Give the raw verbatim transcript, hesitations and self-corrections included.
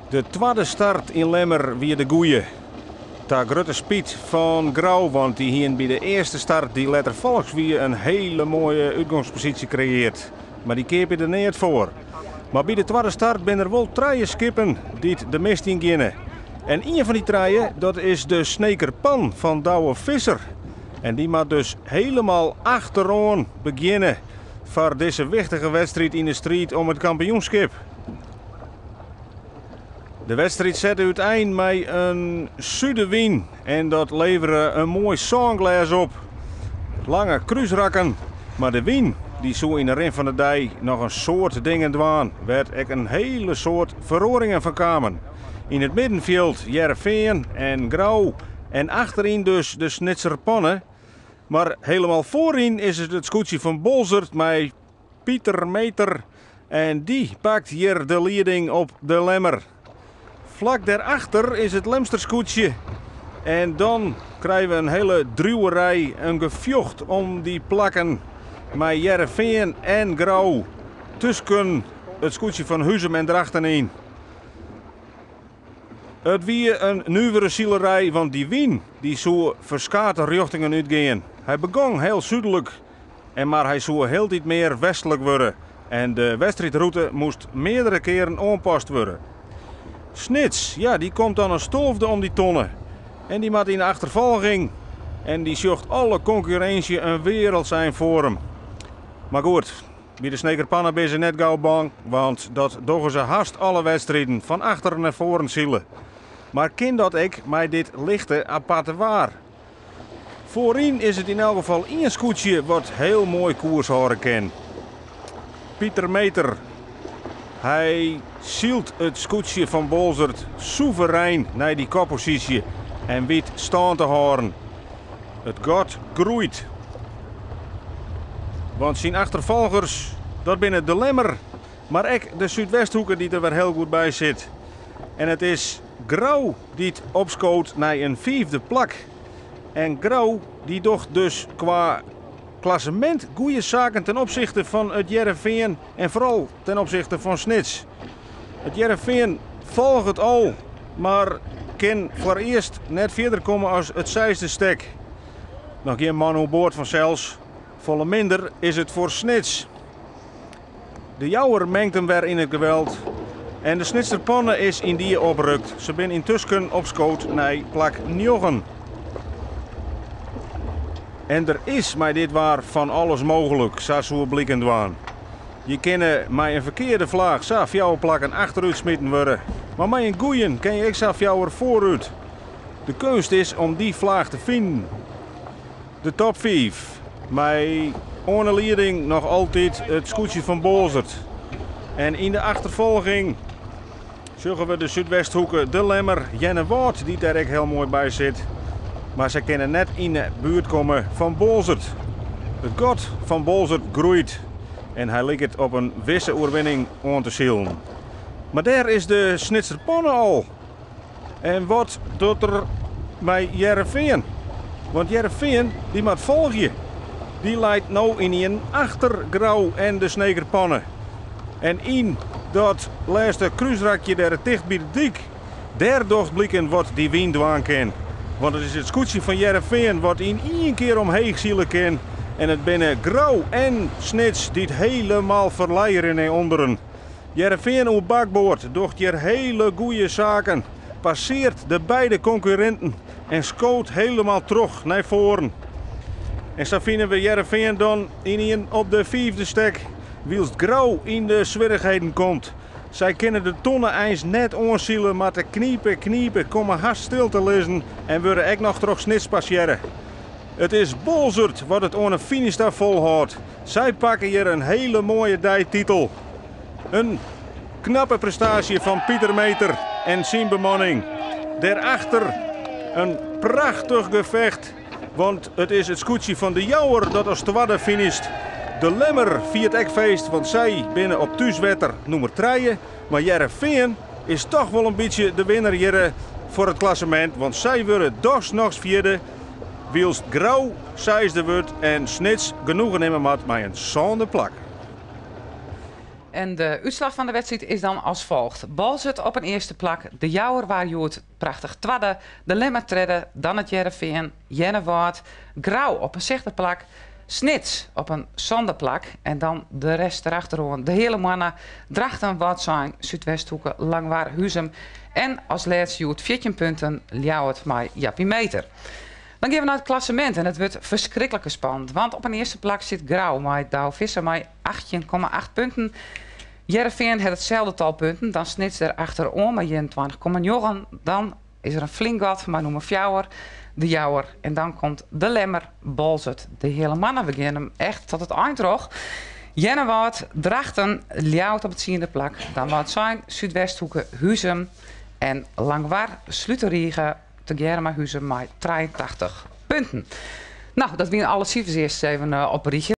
De tweede start in Lemmer weer de goeie. Ta grote spiet van Grauw, want die hier bij de eerste start die letter volks weer een hele mooie uitgangspositie creëert. Maar die keep je er niet voor. Maar bij de tweede start ben er wel drie skippen die de mist in gaan. En een van die drie, dat is de Sneker Pan van Douwe Visser. En die moet dus helemaal achterom beginnen voor deze wichtige wedstrijd in de strijd om het kampioenschap. De wedstrijd zet uiteen met een zuidenwien en dat leveren een mooi songles op. Lange kruisrakken, maar de wien die zo in de rin van de dij nog een soort dingen dwaan, werd ik een hele soort verroringen van kwamen. In het middenveld Jereveen en Grauw en achterin dus de Snitser Pannen. Maar helemaal voorin is het het scootje van Bolzert met Pieter Meter en die pakt hier de leiding op de Lemmer. Vlak daarachter is het Lemsterscootje. En dan krijgen we een hele druwerij, een gevjocht om die plakken. Met Jereveen en Grauw tussen het scootje van Huzem en erachterheen. Het wie een nieuwere zielerij, want die wien die zou verschillende richtingen uitgaan. Hij begon heel zuidelijk, en maar hij zou heel iets meer westelijk worden. En de wedstrijdroute moest meerdere keren aanpast worden. Snits, ja, die komt dan een stolfde om die tonnen. En die maakt in de achtervolging. En die zocht alle concurrentie een wereld zijn voor hem. Maar goed, bij de Sneker Pannen ben ze net gauw bang, want dat doen ze haast alle wedstrijden van achter naar voren zielen. Maar ken dat ik met dit lichte aparte waar. Voorin is het in elk geval één scootje wat heel mooi koers horen kan. Pieter Meter. Hij zielt het scootje van Bolzert soeverein naar die koppositie en weet staan te houden. Het gaat groeit. Want zijn achtervolgers, dat binnen de Lemmer, maar ook de Zuidwesthoeker die er weer heel goed bij zit. En het is Grauw die het opscoot naar een vijfde plak. En Grauw die docht dus qua klassement goede zaken ten opzichte van het Jereveen en vooral ten opzichte van Snits. Het Jereveen volgt het al, maar kan voor eerst net verder komen als het zesde stek. Nog geen man op boord van zelfs. Volle minder is het voor Snits. De Jouwer mengt hem weer in het geweld. En de Snitser Pannen is in die oprukt. Ze zijn intussen op schoot naar plak negen. En er is met dit waar van alles mogelijk, zo zo blikkend waan. Je kan met een verkeerde vlaag zafjouwer plakken achteruit smitten worden. Maar met een goeien kan je ook zafjouwer vooruit. De kunst is om die vlaag te vinden. De top vijf. Met ohne leiding nog altijd het scootje van Bolzert. En in de achtervolging zullen we de Zuidwesthoeken, de Lemmer, Jenne Woord die daar ook heel mooi bij zit. Maar ze kunnen net in de buurt komen van Bolzert. Het god van Bolzert groeit. En hij lijkt op een wisse oorwinning aan te zielen. Maar daar is de Snitser Pannen al. En wat doet er bij Jereveen? Want Jereveen die moet volgen. Die leidt nou in een achter Grauw en de Sneker Pannen. En in dat laatste kruisrakje daar dicht bij de dik, daar docht blikken wat die wind dwaan kan. Want het is het scootje van Jereveen wat in één keer omheen zielen kan. En het binnen Grauw en Snits die het helemaal verleiden naar onderen. Jereveen op bakboord docht hier hele goede zaken. Passeert de beide concurrenten en scoot helemaal terug naar voren. En zo vinden we Jereveen dan in een op de vijfde stek. Wielst Grauw in de zwierigheden komt. Zij kunnen de tonnen ijs net aanzielen, maar te kniepen, kniepen, komen haast stil te lezen en worden ook nog terug Snits passeren. Het is Bolzert wat het aan een finish daar volhoudt. Zij pakken hier een hele mooie dijtitel. Een knappe prestatie van Pieter Meter en zijn bemanning. Daarachter een prachtig gevecht, want het is het scootje van de Jouwer dat als tweede finisht. De Lemmer viert ook feest, want zij binnen op thuiswetter nummer drie. Maar Jereveen is toch wel een beetje de winnaar hier voor het klassement, want zij worden dochs vierde. Wielst Grauw zesde wordt en Snits genoegen nemen met een zesde plak. en de uitslag van de wedstrijd is dan als volgt. Balzut op een eerste plak. De Jouwer waar Joert prachtig twadde. De Lemmer tredde. Dan het Jereveen. Jennewaard. Grauw op een zesde plak. Snits op een zonde plak. En dan de rest erachteraan. De hele mannen. Drachten, Wadsijn, Zuidwesthoeken, Langwaar, Huzum. En als laatste Joert veertien punten. Ljouwert met Jappie Meter. Dan gaan we naar het klassement en het wordt verschrikkelijk spannend. Want op een eerste plek zit Grauw met Douw Visser met achttien komma acht punten. Jereveen heeft hetzelfde tal punten. Dan snits er achterom met eenentwintig komma negen. Dan is er een flink gat maar nummer vier, de Jouwer. En dan komt de Lemmer, Balzut, de hele mannen. We gaan hem echt tot het eind nog. Jennewaard, Drachten, Ljouwert op het tiende plak. Dan wat zijn Zuidwesthoeken, Huzum en Langwaar, Sluteriegen. Te Germa Huzum met drieëntachtig punten. Nou, dat waren alle cijfers eerst even uh, op een rietje.